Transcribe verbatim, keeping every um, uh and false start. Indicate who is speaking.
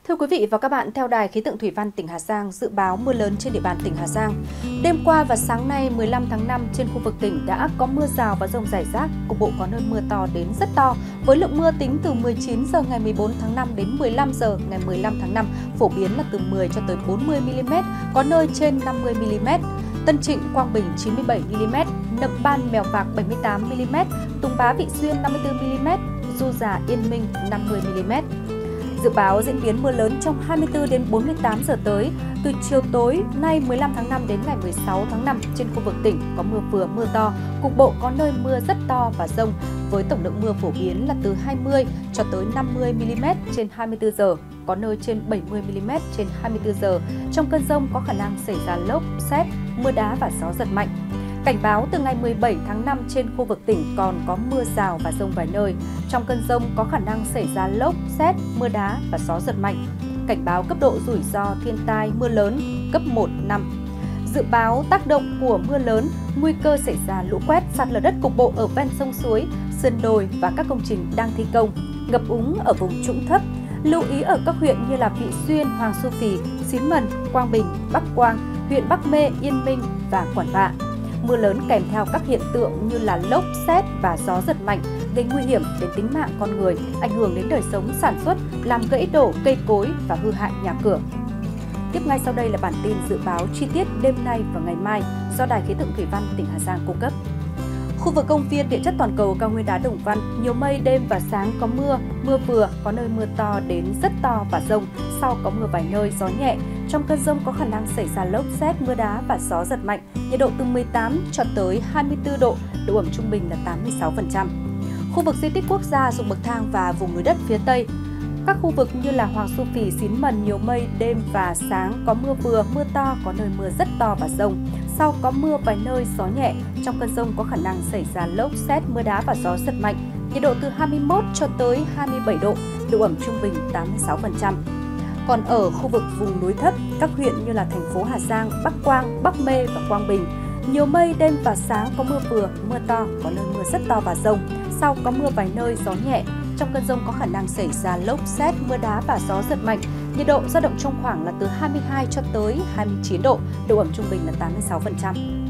Speaker 1: Thưa quý vị và các bạn, theo Đài khí tượng thủy văn tỉnh Hà Giang dự báo mưa lớn trên địa bàn tỉnh Hà Giang. Đêm qua và sáng nay mười lăm tháng năm trên khu vực tỉnh đã có mưa rào và dông rải rác, cục bộ có nơi mưa to đến rất to, với lượng mưa tính từ mười chín giờ ngày mười bốn tháng năm đến mười lăm giờ ngày mười lăm tháng năm phổ biến là từ mười cho tới bốn mươi mi-li-mét, có nơi trên năm mươi mi-li-mét. Tân Trịnh, Quang Bình chín mươi bảy mi-li-mét, Nậm Ban, Mèo Vạc bảy mươi tám mi-li-mét, Tùng Bá, Vị Xuyên năm mươi tư mi-li-mét, Du Già, Yên Minh năm mươi mi-li-mét. Dự báo diễn biến mưa lớn trong hai mươi tư đến bốn mươi tám giờ tới, từ chiều tối nay mười lăm tháng năm đến ngày mười sáu tháng năm trên khu vực tỉnh có mưa vừa mưa to, cục bộ có nơi mưa rất to và dông, với tổng lượng mưa phổ biến là từ hai mươi cho tới năm mươi mi-li-mét trên hai mươi tư giờ, có nơi trên bảy mươi mi-li-mét trên hai mươi tư giờ. Trong cơn dông có khả năng xảy ra lốc, sét, mưa đá và gió giật mạnh. Cảnh báo từ ngày mười bảy tháng năm trên khu vực tỉnh còn có mưa rào và dông vài nơi. Trong cơn dông có khả năng xảy ra lốc, sét, mưa đá và gió giật mạnh. Cảnh báo cấp độ rủi ro thiên tai mưa lớn cấp một, năm. Dự báo tác động của mưa lớn, nguy cơ xảy ra lũ quét, sạt lở đất cục bộ ở ven sông suối, sườn đồi và các công trình đang thi công, ngập úng ở vùng trũng thấp. Lưu ý ở các huyện như là Vị Xuyên, Hoàng Su Phì, Xín Mần, Quang Bình, Bắc Quang, huyện Bắc Mê, Yên Minh và Quản Bạ. Mưa lớn kèm theo các hiện tượng như là lốc, sét và gió giật mạnh gây nguy hiểm đến tính mạng con người, ảnh hưởng đến đời sống sản xuất, làm gãy đổ cây cối và hư hại nhà cửa. Tiếp ngay sau đây là bản tin dự báo chi tiết đêm nay và ngày mai do Đài khí tượng thủy văn tỉnh Hà Giang cung cấp. Khu vực công viên địa chất toàn cầu cao nguyên đá Đồng Văn, nhiều mây, đêm và sáng có mưa, mưa vừa, có nơi mưa to đến rất to và dông, sau có mưa vài nơi, gió nhẹ. Trong cơn dông có khả năng xảy ra lốc, sét, mưa đá và gió giật mạnh, nhiệt độ từ mười tám cho tới hai mươi tư độ, độ ẩm trung bình là tám mươi sáu phần trăm. Khu vực di tích quốc gia Dụng Bậc Thang và vùng núi đất phía Tây. Các khu vực như là Hoàng Su Phì, Xín Mần nhiều mây, đêm và sáng có mưa vừa, mưa to, có nơi mưa rất to và dông. Sau có mưa vài nơi, gió nhẹ. Trong cơn dông có khả năng xảy ra lốc, sét, mưa đá và gió giật mạnh. Nhiệt độ từ hai mươi mốt cho tới hai mươi bảy độ, độ ẩm trung bình tám mươi sáu phần trăm. Còn ở khu vực vùng núi thấp, các huyện như là thành phố Hà Giang, Bắc Quang, Bắc Mê và Quang Bình, nhiều mây, đêm và sáng có mưa vừa, mưa to, có nơi mưa rất to và dông. Sau có mưa vài nơi, gió nhẹ. Trong cơn dông có khả năng xảy ra lốc, sét, mưa đá và gió giật mạnh. Nhiệt độ dao động trong khoảng là từ hai mươi hai cho tới hai mươi chín độ, độ ẩm trung bình là tám mươi sáu phần trăm.